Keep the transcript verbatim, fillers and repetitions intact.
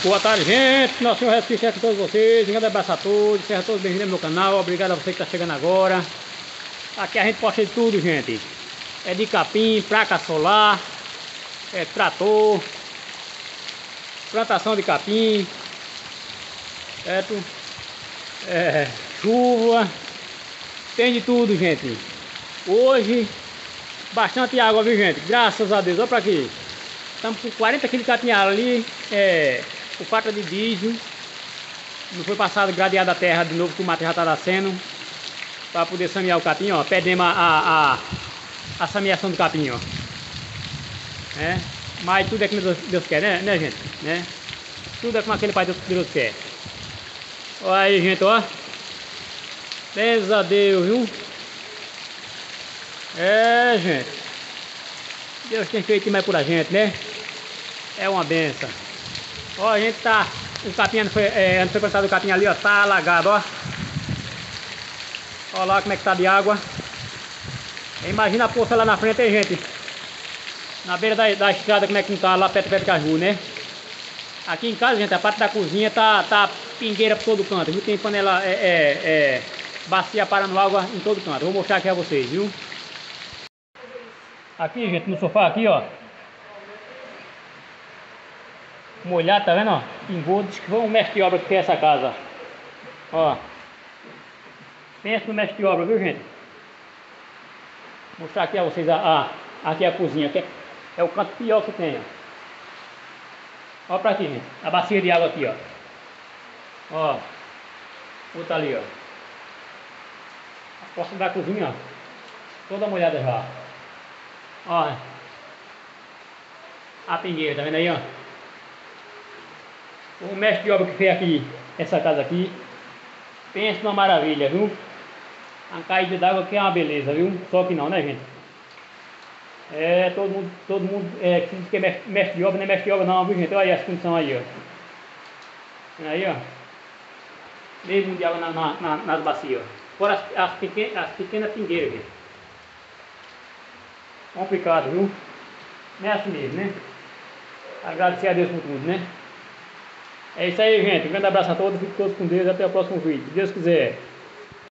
Boa tarde, gente. Nosso Senhor Jesus Cristo é com todos vocês. Um grande abraço a todos. Sejam todos bem-vindos ao meu canal. Obrigado a você que está chegando agora. Aqui a gente posta de tudo, gente. É de capim, placa solar, é trator, plantação de capim, certo? É, chuva. Tem de tudo, gente. Hoje, bastante água, viu, gente? Graças a Deus. Olha pra aqui. Estamos com quarenta quilos de capim ali. É, o pata de diesel. Não foi passado gradeado a terra de novo, que o mato já está nascendo. Para poder samear o capim, ó. Perdemos a, a, a, a sameação do capim, ó. É. Mas tudo é como Deus, Deus quer, né, né, gente? Né? Tudo é como aquele Pai Deus, Deus quer. Olha aí, gente, ó. Graças a Deus, viu? É, gente. Deus tem feito mais por a gente, né? É uma benção. Ó, a gente tá... O capim, foi, é, não foi plantado o capim ali, ó. Tá alagado, ó. Olha lá como é que tá de água. Imagina a poça lá na frente, hein, gente? Na beira da, da estrada, como é que não tá lá perto, perto do caju, né? Aqui em casa, gente, a parte da cozinha tá, tá pingueira por todo canto, viu? Tem panela, é, é, é, bacia parando água em todo canto. Vou mostrar aqui a vocês, viu? Aqui, gente, no sofá aqui, ó. Molhado, tá vendo, ó? Pingou, diz que foi um mestre de obra que fez essa casa. Ó. Pensa no mestre de obra, viu, gente? Vou mostrar aqui a vocês a, a, aqui a cozinha, que é, é o canto pior que tem, ó. Ó pra aqui, gente. A bacia de água aqui, ó. Ó. Outra ali, ó. A porta da cozinha, ó. Toda molhada já. Ó. A pingueira, tá vendo aí, ó? O mestre de obra que fez aqui, essa casa aqui. Pensa numa maravilha, viu? A caída d'água aqui é uma beleza, viu? Só que não, né, gente? É, todo mundo, todo mundo é, que diz que é mestre, mestre de obra, não é mestre de obra não, viu, gente? Olha aí as condições aí, ó. Aí, ó. Meio mundo de água na, na, na, nas bacias, ó. Fora as, as, pequen, as pequenas pingueiras, gente. Complicado, viu? Não é assim mesmo, né? Agradecer a Deus por tudo, né? É isso aí, gente. Um grande abraço a todos. Fiquem todos com Deus. Até o próximo vídeo. Se Deus quiser.